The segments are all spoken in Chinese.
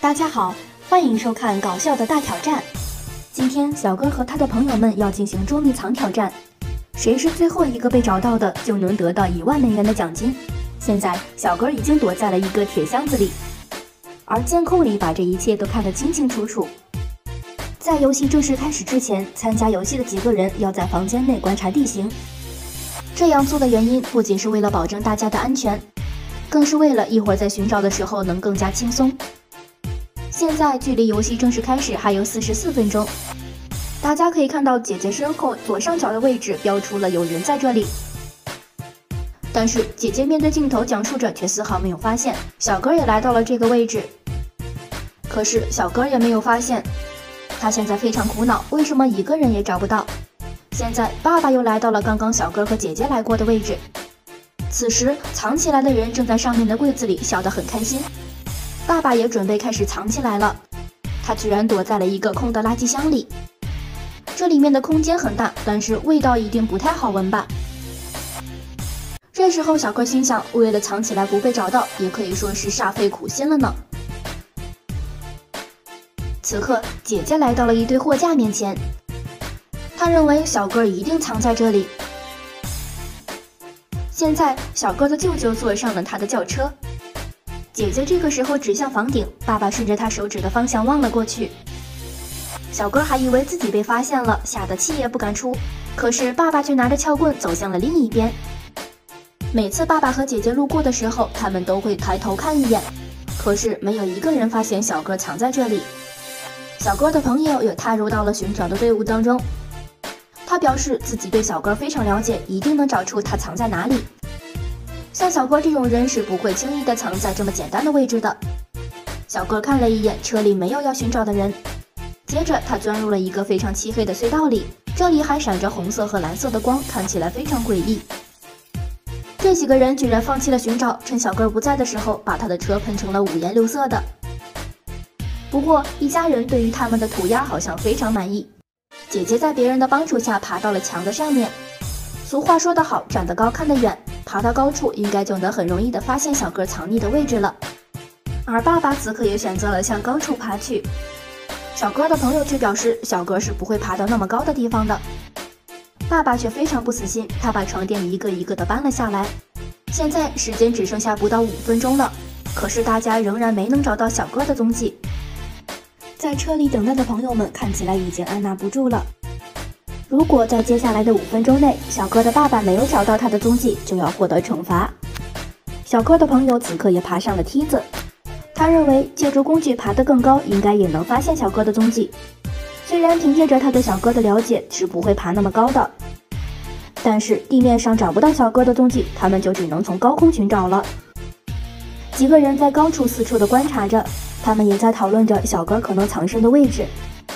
大家好，欢迎收看搞笑的大挑战。今天小哥和他的朋友们要进行捉迷藏挑战，谁是最后一个被找到的，就能得到1万美元的奖金。现在小哥已经躲在了一个铁箱子里，而监控里把这一切都看得清清楚楚。在游戏正式开始之前，参加游戏的几个人要在房间内观察地形。这样做的原因不仅是为了保证大家的安全，更是为了一会儿在寻找的时候能更加轻松。现在距离游戏正式开始还有44分钟，大家可以看到姐姐身后左上角的位置标出了有人在这里，但是姐姐面对镜头讲述着，却丝毫没有发现小哥也来到了这个位置。可是小哥也没有发现，他现在非常苦恼，为什么一个人也找不到？现在爸爸又来到了刚刚小哥和姐姐来过的位置，此时藏起来的人正在上面的柜子里笑得很开心。爸爸也准备开始藏起来了，他居然躲在了一个空的垃圾箱里。这里面的空间很大，但是味道一定不太好闻吧。这时候小哥心想，为了藏起来不被找到，也可以说是煞费苦心了呢。此刻姐姐来到了一堆货架面前，她认为小哥一定藏在这里。现在小哥的舅舅坐上了他的轿车，姐姐这个时候指向房顶，爸爸顺着他手指的方向望了过去。小哥还以为自己被发现了，吓得气也不敢出，可是爸爸却拿着撬棍走向了另一边。每次爸爸和姐姐路过的时候，他们都会抬头看一眼，可是没有一个人发现小哥藏在这里。小哥的朋友也踏入到了寻找的队伍当中，他表示自己对小哥非常了解，一定能找出他藏在哪里。像小哥这种人是不会轻易的藏在这么简单的位置的。小哥看了一眼，车里没有要寻找的人。接着他钻入了一个非常漆黑的隧道里，这里还闪着红色和蓝色的光，看起来非常诡异。这几个人居然放弃了寻找，趁小哥不在的时候把他的车喷成了5颜6色的。不过一家人对于他们的涂鸦好像非常满意。姐姐在别人的帮助下爬到了墙的上面。俗话说得好，站得高看得远，爬到高处应该就能很容易的发现小哥藏匿的位置了。而爸爸此刻也选择了向高处爬去。小哥的朋友却表示，小哥是不会爬到那么高的地方的。爸爸却非常不死心，他把床垫一个一个的搬了下来。现在时间只剩下不到5分钟了，可是大家仍然没能找到小哥的踪迹。在车里等待的朋友们看起来已经按捺不住了。如果在接下来的5分钟内，小哥的爸爸没有找到他的踪迹，就要获得惩罚。小哥的朋友此刻也爬上了梯子，他认为借助工具爬得更高，应该也能发现小哥的踪迹。虽然凭借着他对小哥的了解是不会爬那么高的，但是地面上找不到小哥的踪迹，他们就只能从高空寻找了。几个人在高处四处的观察着，他们也在讨论着小哥可能藏身的位置。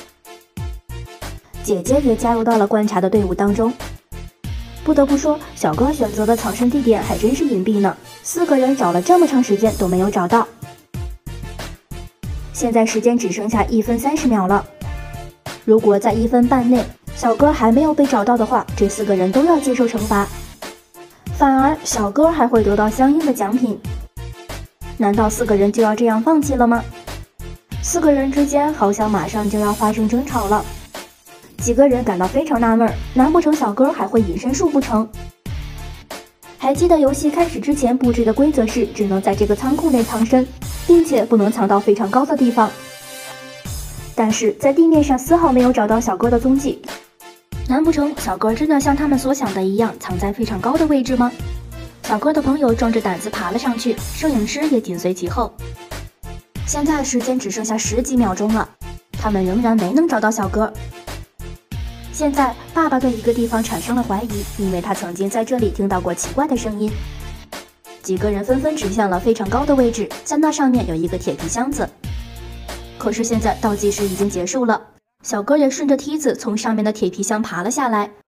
姐姐也加入到了观察的队伍当中。不得不说，小哥选择的藏身地点还真是隐蔽呢，4个人找了这么长时间都没有找到。现在时间只剩下1分30秒了，如果在1分半内小哥还没有被找到的话，这4个人都要接受惩罚，反而小哥还会得到相应的奖品。难道4个人就要这样放弃了吗？4个人之间好像马上就要发生争吵了。几个人感到非常纳闷，难不成小哥还会隐身术不成？还记得游戏开始之前布置的规则是只能在这个仓库内藏身，并且不能藏到非常高的地方。但是在地面上丝毫没有找到小哥的踪迹，难不成小哥真的像他们所想的一样藏在非常高的位置吗？小哥的朋友壮着胆子爬了上去，摄影师也紧随其后。现在时间只剩下10几秒钟了，他们仍然没能找到小哥。现在爸爸对一个地方产生了怀疑，因为他曾经在这里听到过奇怪的声音。几个人纷纷指向了非常高的位置，在那上面有一个铁皮箱子。可是现在倒计时已经结束了，小哥也顺着梯子从上面的铁皮箱爬了下来，